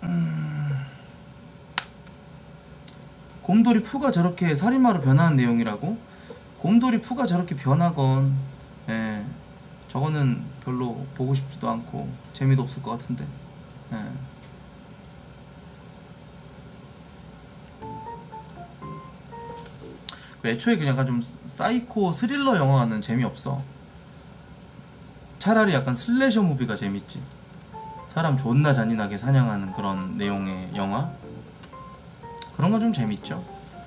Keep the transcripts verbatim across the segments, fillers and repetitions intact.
음... 곰돌이 푸가 저렇게 살인마로 변하는 내용이라고? 곰돌이 푸가 저렇게 변하건, 예, 저거는 별로 보고 싶지도 않고 재미도 없을 것 같은데. 예. 애초에 그냥 약간 좀 사이코 스릴러 영화는 재미없어. 차라리 약간 슬래셔 무비가 재밌지. 사람 존나 잔인하게 사냥하는 그런 내용의 영화, 그런 건 좀 재밌죠.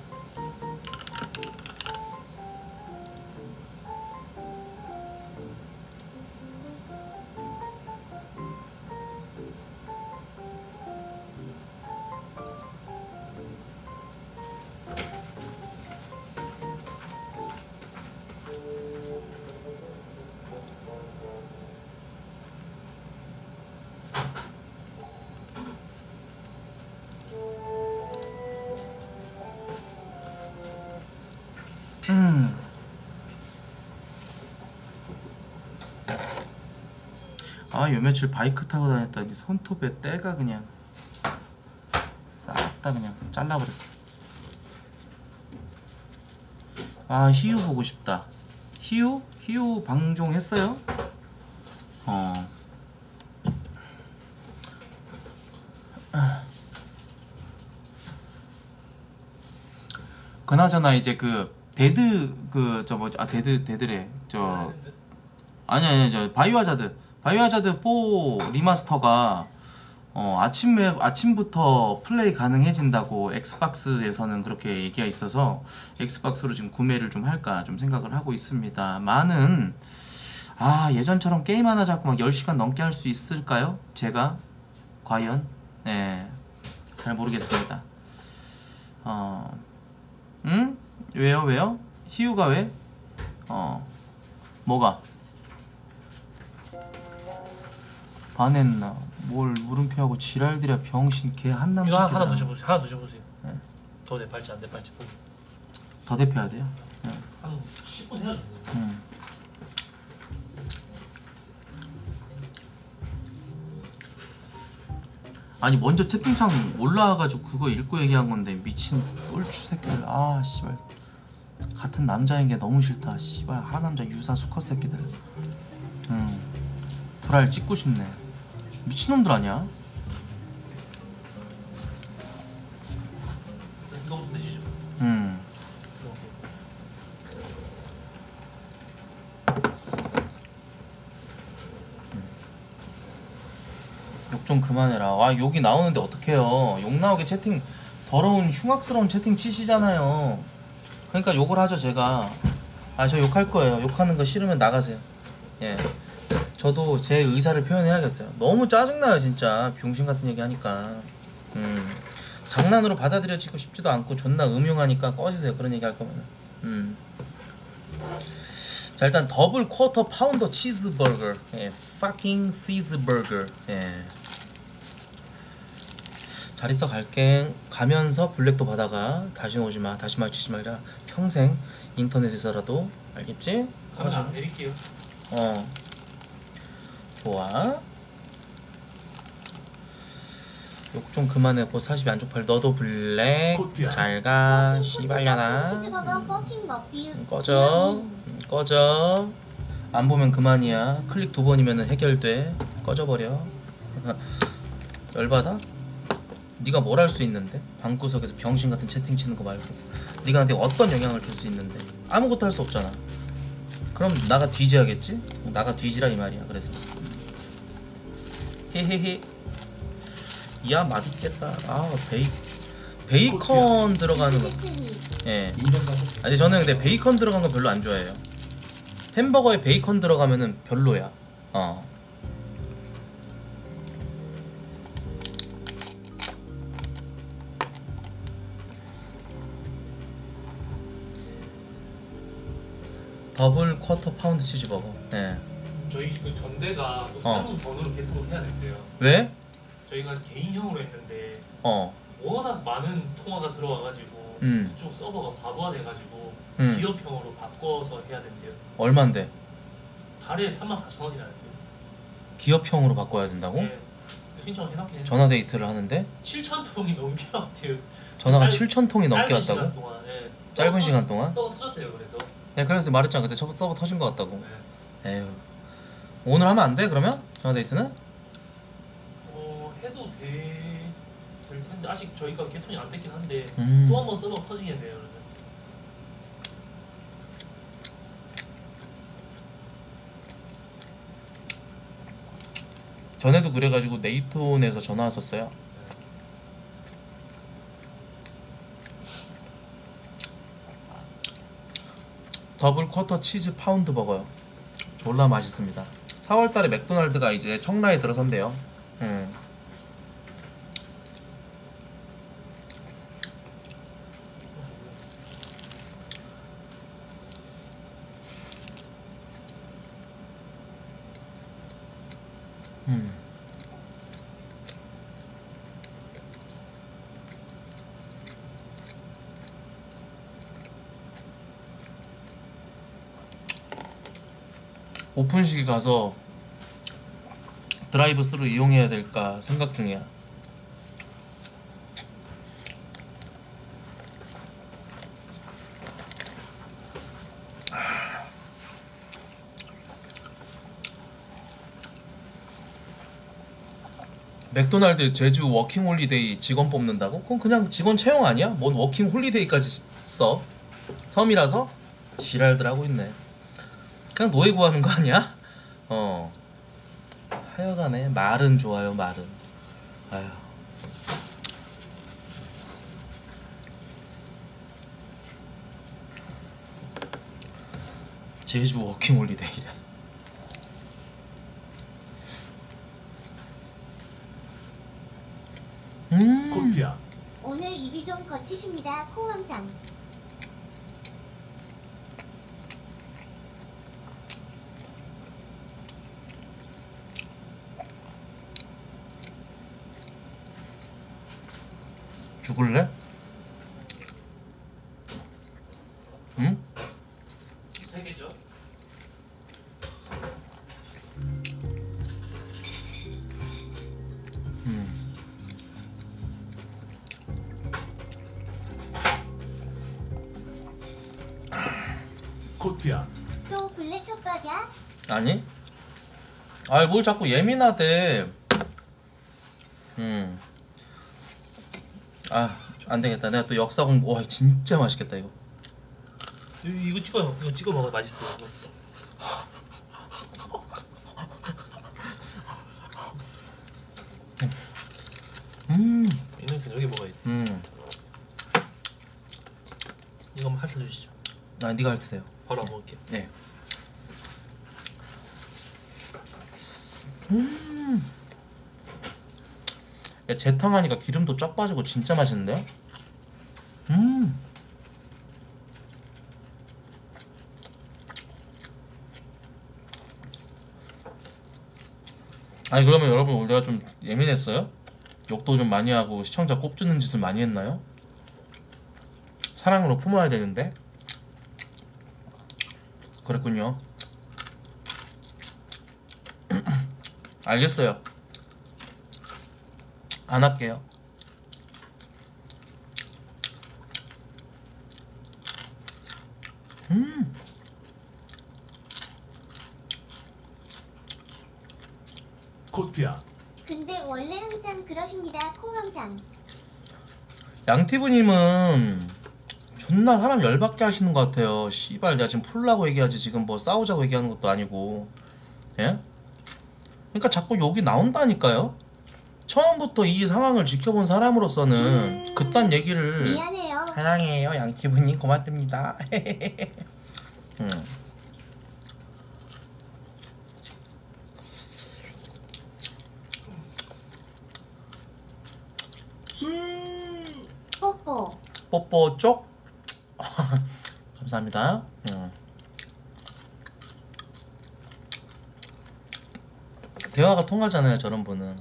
음. 아, 요 며칠 바이크 타고 다녔더니 손톱에 때가 그냥 싹 다 그냥 잘라버렸어. 아, 희우 보고 싶다. 희우? 희우 방종했어요? 어. 그나저나 이제 그 데드 그 저 뭐지, 아 데드 데드래 저 아니 아니 저 바이오하자드 바이오하자드 사 리마스터가 어 아침에 아침부터 플레이 가능해진다고 엑스박스에서는 그렇게 얘기가 있어서 엑스박스로 지금 구매를 좀 할까 좀 생각을 하고 있습니다. 많은 아 예전처럼 게임 하나 잡고 막 열 시간 넘게 할 수 있을까요? 제가 과연 네 잘 모르겠습니다. 어 응? 왜요 왜요? 희우가 왜? 어 뭐가? 반했나? 뭘 물음표하고 지랄들이야 병신 개 한남 이거 새끼들아. 하나 넣어보세요. 하나 넣어보세요. 네. 더 대팔지 안 대팔지 보기. 더 대표해야 돼요? 네. 한 십 분 해야죠. 음. 아니 먼저 채팅창 올라와가지고 그거 읽고 얘기한 건데 미친 똘추 새끼들. 아 씨발 같은 남자인 게 너무 싫다. 씨발 하남자 유사 수컷 새끼들. 음 불알 찍고 싶네. 미친놈들 아니야? 이거부터 드시죠. 음 욕 좀 그만해라. 와 욕이 나오는데 어떡해요. 욕 나오게 채팅 더러운 흉악스러운 채팅 치시잖아요. 그러니까 욕을 하죠 제가. 아 저 욕할 거예요. 욕하는 거 싫으면 나가세요. 예. 저도 제 의사를 표현해야겠어요. 너무 짜증나요 진짜 병신 같은 얘기 하니까. 음 장난으로 받아들여지고 싶지도 않고 존나 음흉하니까 꺼지세요. 그런 얘기 할 거면. 음. 자 일단 더블 쿼터 파운더 치즈버거. 예. fucking 치즈버거. 예. 잘 있어 갈게. 가면서 블랙도 받아가. 다시 오지마. 다시 마주치지 말자. 평생 인터넷에서라도. 알겠지? 그럼 안 내릴게요. 어 좋아. 욕 좀 그만해. 곧 사십 안쪽 팔. 너도 블랙 잘가 씨발려나. 꺼져 꺼져. 안 보면 그만이야. 클릭 두 번이면 해결돼. 꺼져버려. 열받아? 네가 뭘 할 수 있는데? 방구석에서 병신같은 채팅 치는 거 말고 네가 나한테 어떤 영향을 줄 수 있는데? 아무것도 할 수 없잖아. 그럼 나가 뒤져야겠지? 나가 뒤지라 이 말이야. 그래서 헤헤헤. 야 맛있겠다. 아 베이 베이컨 들어가는 거. 예. 아니 저는 근데 베이컨 들어간 거 별로 안 좋아해요. 햄버거에 베이컨 들어가면은 별로야. 어. 더블 쿼터 파운드 치즈버거. 네. 저희 그 전대가 또 어. 새로운 번호를 계속 해야 된대요. 왜? 저희가 개인형으로 했는데 어. 워낙 많은 통화가 들어와가지고 음. 그쪽 서버가 바보화돼가지고 음. 기업형으로 바꿔서 해야 된대요. 얼만데? 달에 삼만 사천 원이나 한대요. 기업형으로 바꿔야 된다고? 네. 신청해놓긴 했는데 전화 데이트를 하는데 칠천 통이 넘게 왔대요. 전화가 짧- 칠천 통이 넘게 짧은 왔다고? 시간 동안, 예. 짧은 서버 시간 터- 동안? 서버 터졌대요. 그래서 네, 그래서 말했잖아. 그때 저 서버 터진 것 같다고. 네. 에휴. 오늘 하면 안 돼? 그러면? 전화 데이트는? 어 해도 돼, 될 텐데 아직 저희가 개통이 안 됐긴 한데 음. 또 한 번 서버 터지겠네요. 그러면. 전에도 그래가지고 네이톤에서 전화 왔었어요. 더블 쿼터 치즈 파운드 버거요. 졸라 맛있습니다. 사월달에 맥도날드가 이제 청라에 들어선대요. 음. 음. 오픈식이 가서 드라이브 스루 이용해야 될까 생각 중이야. 맥도날드 제주 워킹 홀리데이 직원 뽑는다고? 그건 그냥 직원 채용 아니야? 뭔 워킹 홀리데이까지 써? 섬이라서? 지랄들 하고 있네. 그냥 노예 구하는 거 아니야? 어. 하여간에 말은 좋아요, 말은. 아휴. 제주 워킹 홀리데이래. 음. 콜피아 오늘 입이 좀 거치십니다. 코왕상. 죽을래? 응? 세 개죠? 콜피아 또 블랙 협박이야? 아니? 아이 뭘 자꾸 예민하대. 음. 아 안되겠다. 내가 또 역사 공부. 와 진짜 맛있겠다 이거. 이- 이거 찍어 이거 찍어 먹어 맛있어. 이거. 음. 이놈 여기 먹어야 돼. 음. 이거 한번 핥아 주시죠. 아 니가 핥으세요. 바로 안 먹을게요. 네. 음. 야 재탕하니까 기름도 쫙 빠지고 진짜 맛있는데요? 음. 아니 그러면 여러분 오늘 내가 좀 예민했어요? 욕도 좀 많이 하고 시청자 꼽주는 짓을 많이 했나요? 사랑으로 품어야 되는데 그랬군요. 알겠어요. 안 할게요. 음. 콜피아 근데 원래 항상 그러십니다. 코왕상. 양티브님은 존나 사람 열받게 하시는 것 같아요. 씨발 내가 지금 풀라고 얘기하지 지금 뭐 싸우자고 얘기하는 것도 아니고. 예? 그러니까 자꾸 욕이 나온다니까요. 처음부터 이 상황을 지켜본 사람으로서는 음, 그딴 얘기를 미안해요. 사랑해요 양티브님 고맙습니다. 음. 뽀뽀. 뽀뽀 쪽 감사합니다. 음. 대화가 통하잖아요 저런 분은.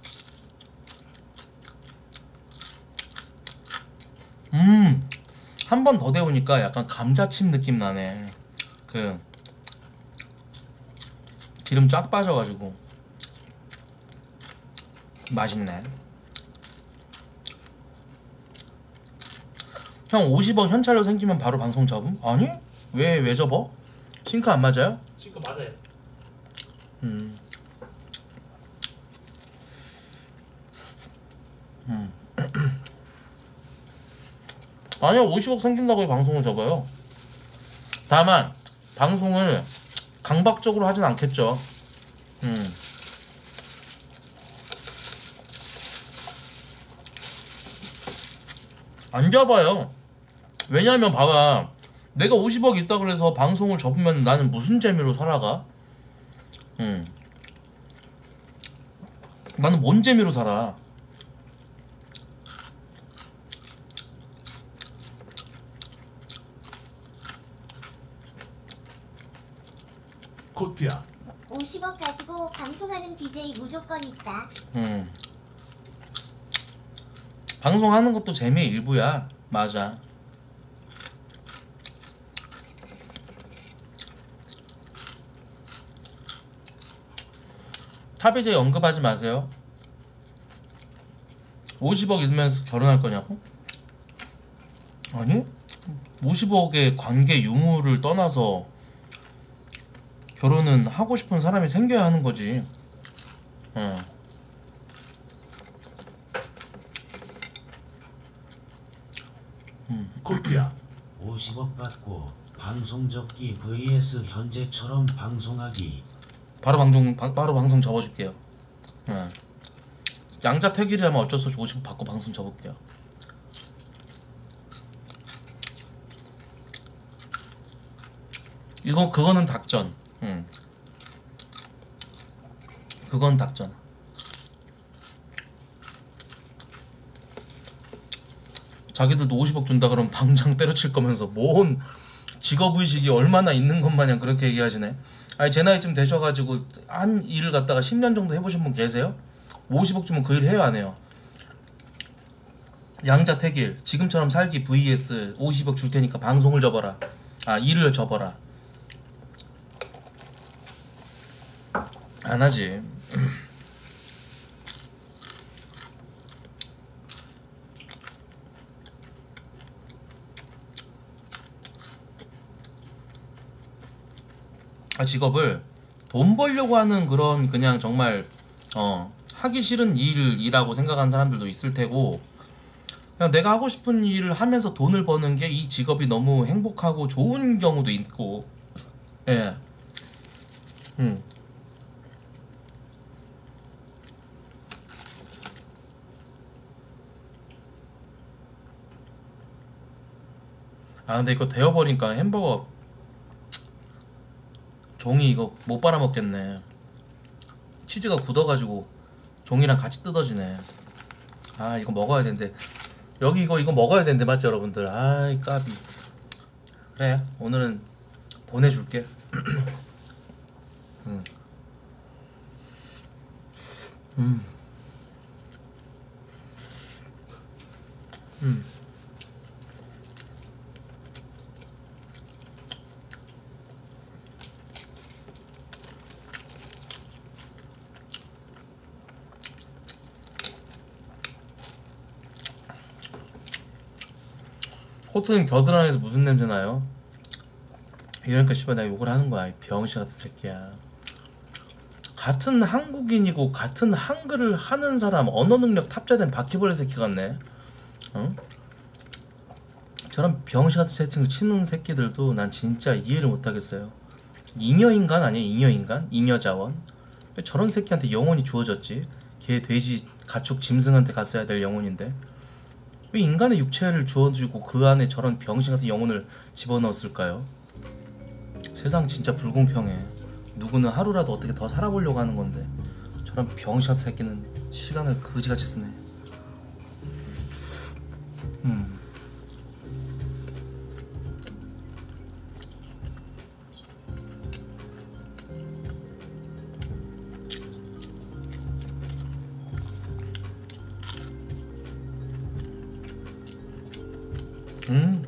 음, 한 번 더 데우니까 약간 감자칩 느낌 나네. 그 기름 쫙 빠져가지고. 맛있네. 형 오십억 현찰로 생기면 바로 방송 접음? 아니? 왜 왜 접어? 싱크 안 맞아요? 지금 맞아요. 음. 음. 아니요, 오십억 생긴다고 방송을 접어요. 다만 방송을 강박적으로 하진 않겠죠. 음. 안 접어요. 왜냐면 봐봐, 내가 오십억 있다 그래서 방송을 접으면 나는 무슨 재미로 살아가? 음. 나는 뭔 재미로 살아? 코트야. 오십억 가지고 방송하는 디제이 무조건 있다. 음. 방송하는 것도 재미의 일부야. 맞아. 탑이제 언급하지 마세요. 오십억 있으면 결혼할 거냐고? 아니? 오십억의 관계 유무를 떠나서 결혼은 하고 싶은 사람이 생겨야 하는 거지. 어. 코트야. 오십억 받고 방송 접기 vs 현재처럼 방송하기. 바로 방송 바, 바로 방송 접어줄게요. 예. 양자택일이라면 어쩔 수 없이 오십억 받고 방송 접을게요. 이거 그거는 닭전. 응. 그건 닭전. 자기들도 오십억 준다 그러면 당장 때려칠 거면서 뭔 직업의식이 얼마나 있는 것 마냥 그렇게 얘기하시네. 아니 제 나이쯤 되셔가지고 한 일을 갖다가 십 년 정도 해보신 분 계세요? 오십억 주면 그 일 해요 안 해요? 양자택일 지금처럼 살기 vs 오십억 줄 테니까 방송을 접어라. 아 일을 접어라. 안 하지. 아, 직업을 돈 벌려고 하는 그런 그냥 정말 어 하기 싫은 일이라고 생각하는 사람들도 있을 테고, 그냥 내가 하고 싶은 일을 하면서 돈을 버는 게 이 직업이 너무 행복하고 좋은 경우도 있고. 예. 음. 아 근데 이거 데워버리니까 햄버거 종이 이거 못 빨아먹겠네. 치즈가 굳어가지고 종이랑 같이 뜯어지네. 아 이거 먹어야 되는데, 여기 이거 이거 먹어야 되는데 맞죠 여러분들? 아이 까비. 그래 오늘은 보내줄게. 음. 음. 음. 코트님 겨드랑이에서 무슨 냄새 나요? 이러니까 씨발 내가 욕을 하는 거야. 이 병신 같은 새끼야. 같은 한국인이고 같은 한글을 하는 사람, 언어 능력 탑재된 바퀴벌레 새끼 같네. 응? 저런 병신 같은 채팅을 치는 새끼들도 난 진짜 이해를 못하겠어요. 잉여인간 아니야? 잉여인간? 잉여자원? 왜 저런 새끼한테 영혼이 주어졌지? 개, 돼지, 가축, 짐승한테 갔어야 될 영혼인데 왜 인간의 육체를 주어주고 그 안에 저런 병신 같은 영혼을 집어넣었을까요? 세상 진짜 불공평해. 누구는 하루라도 어떻게 더 살아보려고 하는 건데 저런 병신 같은 새끼는 시간을 그지같이 쓰네. 음. 음.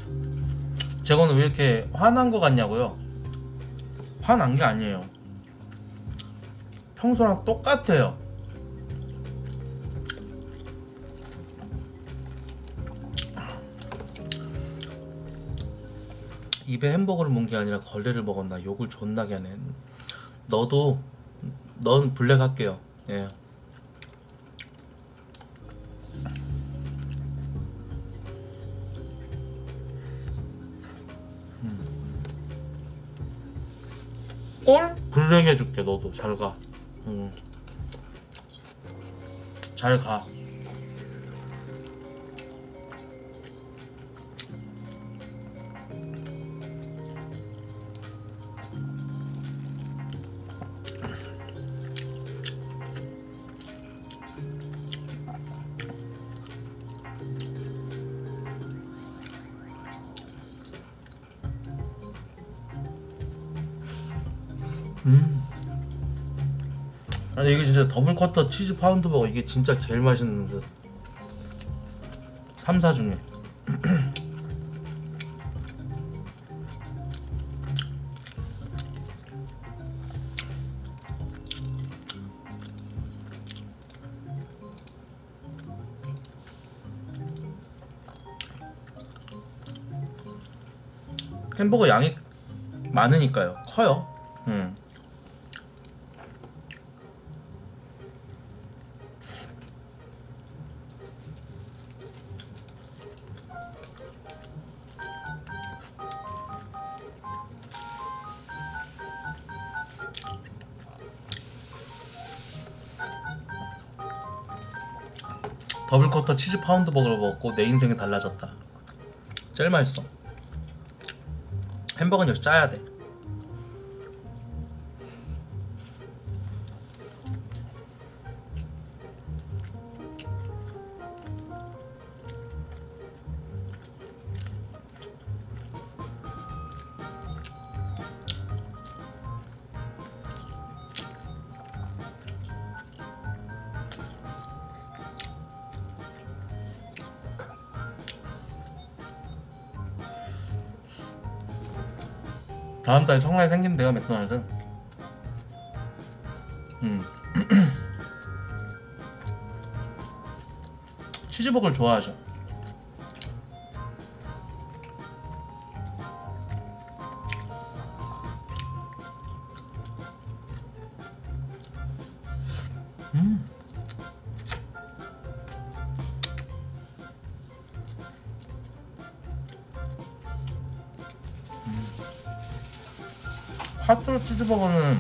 제거는 왜 이렇게 화난 거 같냐고요? 화난 게 아니에요. 평소랑 똑같아요. 입에 햄버거를 먹은 게 아니라 걸레를 먹었나. 욕을 존나게 하네. 너도 넌 블랙 할게요. 예. 꼴? 블랙 해줄게. 너도 잘가. 응. 잘가. 음. 아니 이게 진짜 더블 쿼터 치즈 파운드 버거 이게 진짜 제일 맛있는 듯. 삼 사 중에. 햄버거 양이 많으니까요. 커요. 음. 더블 쿼터 치즈 파운드 버거를 먹고 내 인생이 달라졌다. 제일 맛있어. 햄버거는 역시 짜야 돼. 다음 달에 청라에 생긴대요, 맥도날드. 음. 치즈버거를 좋아하죠. 음. 핫도그 치즈버거는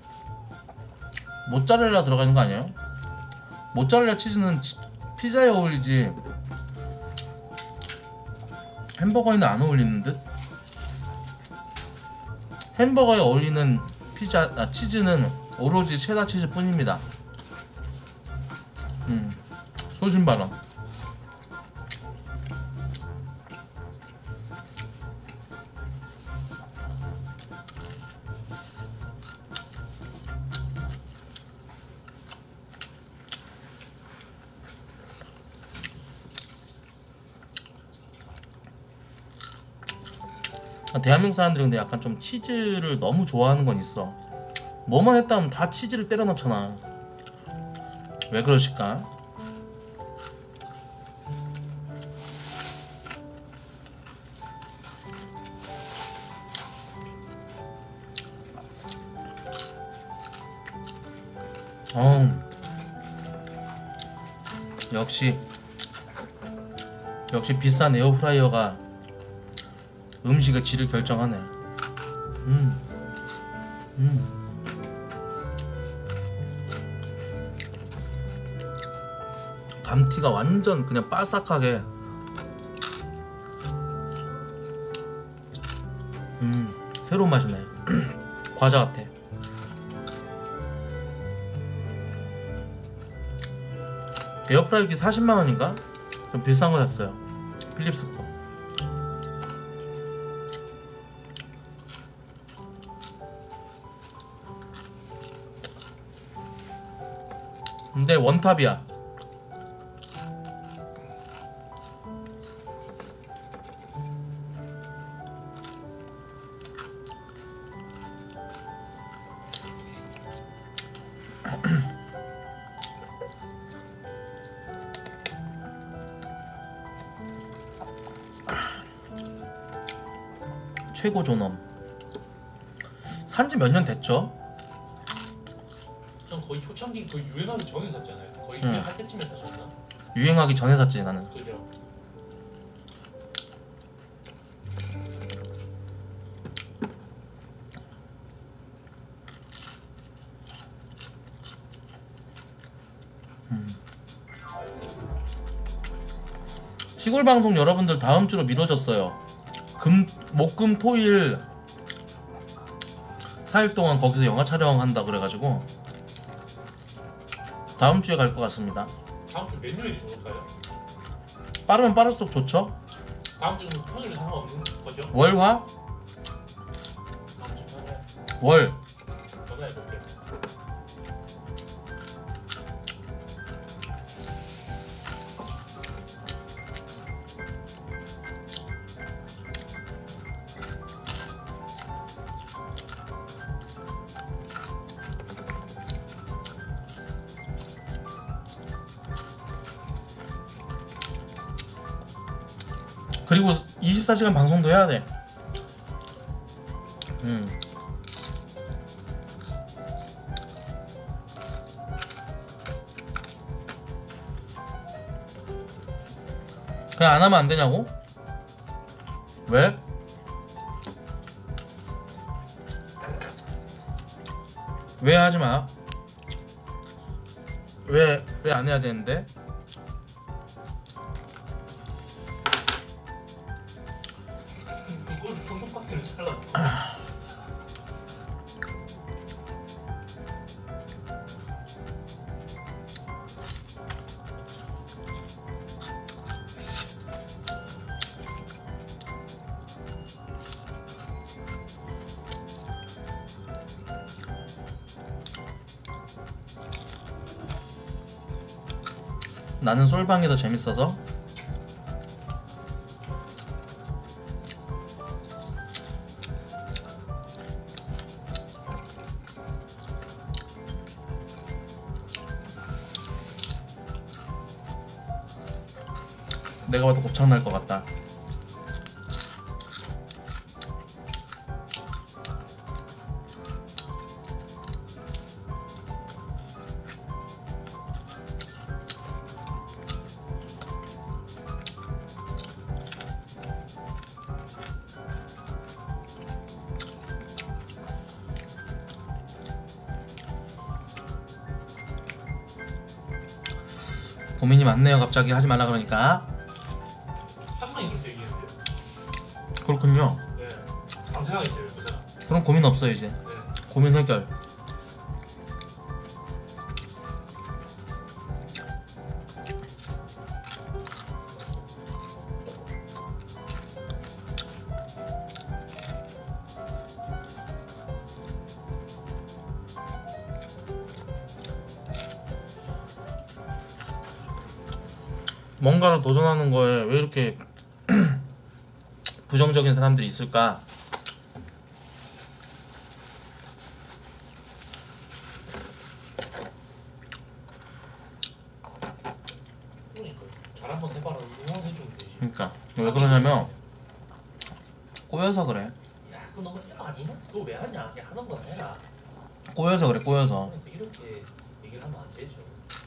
모짜렐라 들어가 있는 거 아니에요? 모짜렐라 치즈는 치, 피자에 어울리지 햄버거에는 안 어울리는 듯? 햄버거에 어울리는 피자, 아, 치즈는 오로지 체다 치즈 뿐입니다. 음, 소신발언. 대한민국 사람들이 근데 약간 좀 치즈를 너무 좋아하는 건 있어. 뭐만 했다 하면 다 치즈를 때려 넣잖아. 왜 그러실까? 어, 역시 역시 비싼 에어프라이어가 음식의 질을 결정하네. 음, 음. 감튀가 완전 그냥 바삭하게. 음, 새로운 맛이네. 과자 같아. 에어프라이기 사십만 원인가? 좀 비싼 거 샀어요. 필립스 거. 근데 원탑이야. 최고 존엄. 산지 몇 년 됐죠? 전 거의 초창기 거의 유행하기 전에 샀잖아요. 거의 응. 유행할 때쯤에 사셨나? 유행하기 전에 샀지 나는. 그죠? 시골 방송 여러분들 다음 주로 미뤄졌어요. 금, 목, 금, 토일 사 일 동안 거기서 영화 촬영한다 그래가지고 다음 주에 갈 것 같습니다. 다음 주 몇 요일이 좋을까요? 빠르면 빠를수록 좋죠. 다음 주는 평일에 상관없는 거죠? 월화 다음 주 평일에 월 전화해볼게요. 그리고 이십사 시간 방송도 해야 돼. 음. 그냥 안 하면 안 되냐고? 왜? 왜 하지 마? 왜, 왜 안 해야 되는데? 그걸 손톱깎이를 잘라. 나는 솔방이 더 재밌어서. 내가 봐도 곱창 날 것 같다. 고민이 많네요. 갑자기 하지 말라 그러니까. 한 번이 그렇게 얘기했는데. 그렇군요. 네. 상상하게 있어요, 그 사람. 그럼 고민 없어요 이제. 네. 고민 해결. 뭔가를 도전하는 거에 왜 이렇게 부정적인 사람들이 있을까? 그러니까 잘 한번 해봐라 응원해주면 되지. 그러니까 왜 그러냐면 꼬여서 그래. 야 그거 너무 일 아니냐? 그거 왜 하냐? 그냥 하는 거나 해라. 꼬여서 그래. 꼬여서. 그러니까 이렇게 얘기를 하면 안 되죠.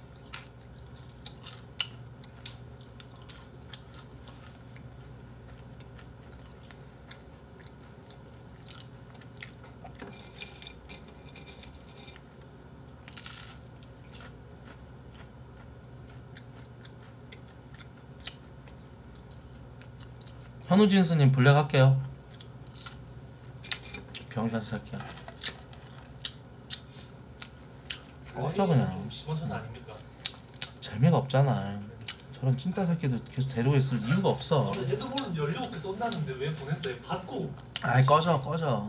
현우진 스님 블랙 할게요. 병샷 살게요. 꺼져 그냥. 좀 심한 사람 아닙니까? 재미가 없잖아. 저런 찐따 새끼들 계속 데리고 있을 이유가 없어. 원래 헤드볼은 열일곱 개 쏜다는데 왜 보냈어요? 받고 아이 꺼져 꺼져.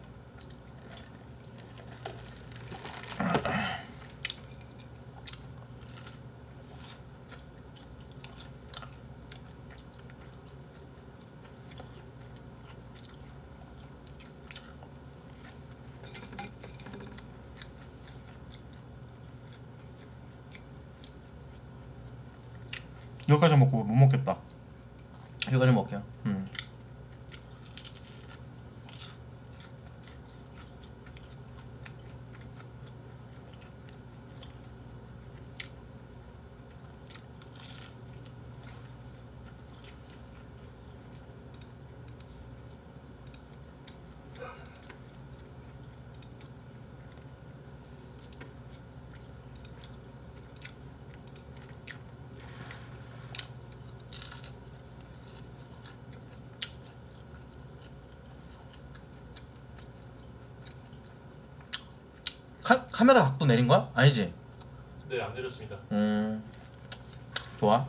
여기까지 먹고 못 먹겠다. 여기까지 먹게요. 음. 카메라 각도 내린 거야? 아니지? 네, 안 내렸습니다. 음 좋아.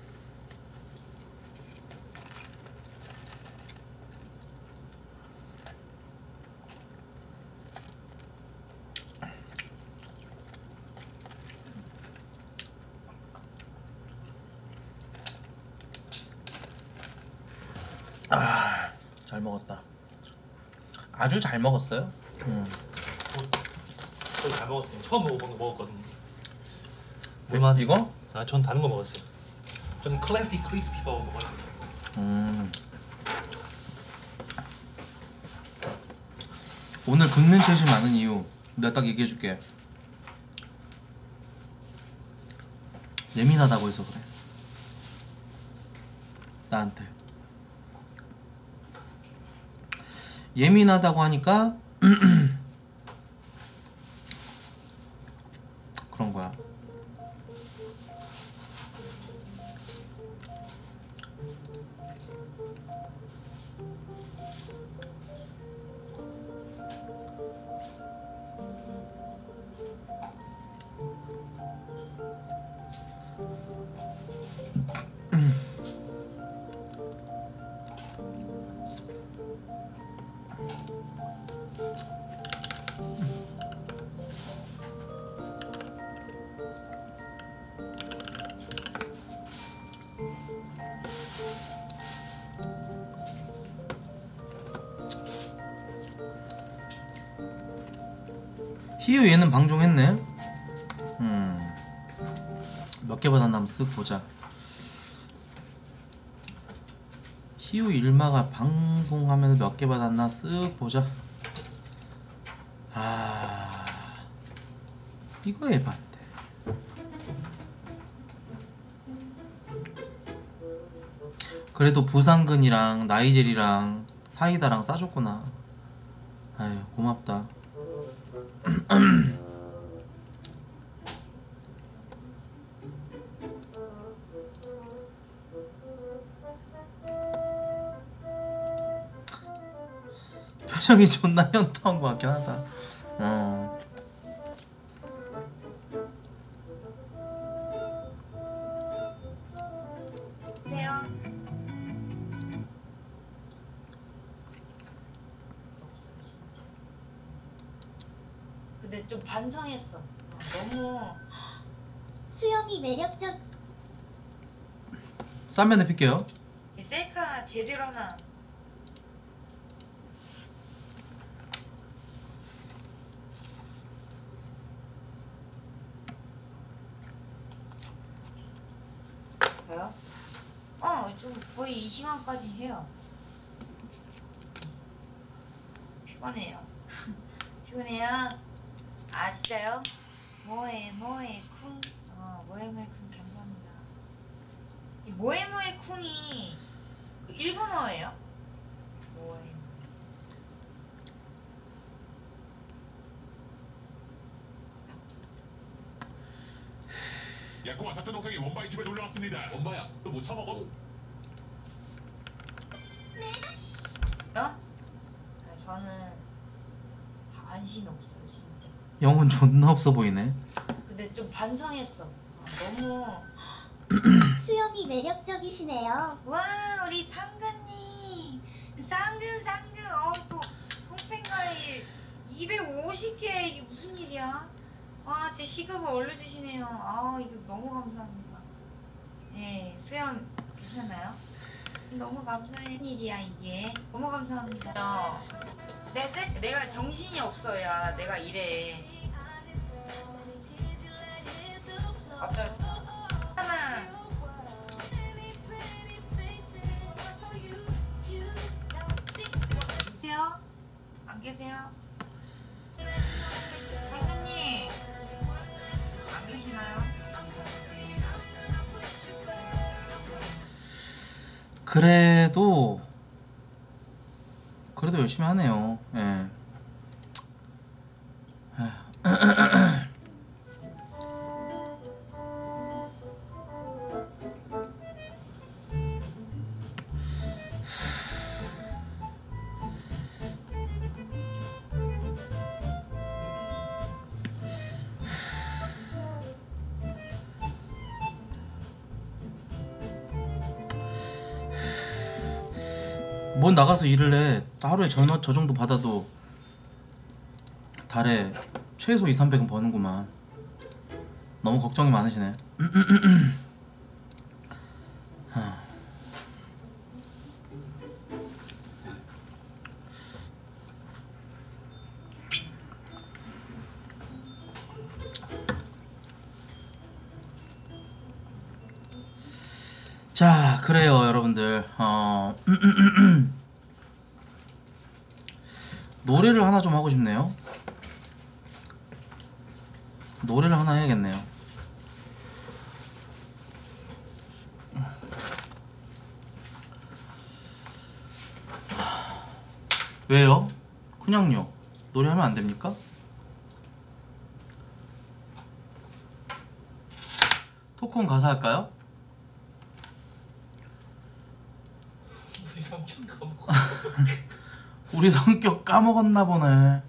아, 잘 먹었다. 아주 잘 먹었어요. 음. 저 잘 먹었어요. 처음 먹어본 거 먹었거든요. 뭐, 이거? 아, 전 다른 거 먹었어요. 저는 클래식 크리스피 버거 먹었어요. 음. 오늘 긁는 채이 많은 이유 내가 딱 얘기해줄게. 예민하다고 해서 그래. 나한테 예민하다고 하니까 그런 거야. 희유 얘는 방종했네. 음. 몇 개 받았나 한번 쓱 보자. 희유 일마가 방송하면서 몇 개 받았나 쓱 보자. 아, 이거 에반데. 그래도 부상근이랑 나이젤이랑 사이다랑 싸줬구나. 아유 고맙다. 표정이 존나 현타온 것 같긴 하다. 어. 안녕하세요. 근데 좀 반성했어. 너무 수영이 매력적. 쌈면에 필게요. 이 셀카 제대로 하나. 돼요? 어, 좀 거의 이 시간까지 해요. 피곤해요. 피곤해요. 아 진짜요? 뭐해 뭐해 쿵. 어 뭐해 뭐해 쿵 감사합니다. 이 뭐해 뭐해 쿵이 그 일본어예요? 뭐해. 야구와 사촌 동생이 원바이 집에 놀러 왔습니다. 원바야, 너 못 처먹어? 어? 아, 저는 관심이 없어요 진짜. 영혼 존나 없어 보이네. 근데 좀 반성했어. 아, 너무 수영이 매력적이시네요. 와 우리 상근님 상근 상근 어또 통팬가일 이백오십 개 이게 무슨 일이야? 와 제 시급을 올려주시네요. 아 이거 너무 감사합니다. 네 수염 괜찮나요? 너무 감사한 일이야 이게. 너무 감사합니다. 내가 세, 내가 정신이 없어야 내가 이래. 어쩔 수 없어. 하나. 계세요? 안 계세요? 상근님 안 계시나요? 그래도 그래도 열심히 하네요. 예. 뭔 나가서 일을 해. 하루에 저, 저 정도 받아도 달에 최소 이삼백은 버는구만. 너무 걱정이 많으시네. 자, 그래요 여러분들. 어 노래를 하나 좀 하고 싶네요. 노래를 하나 해야겠네요. 왜요? 그냥요. 노래하면 안 됩니까? 토크온 가사 할까요? 우리 삼촌 까먹어. 우리 성격 까먹었나 보네.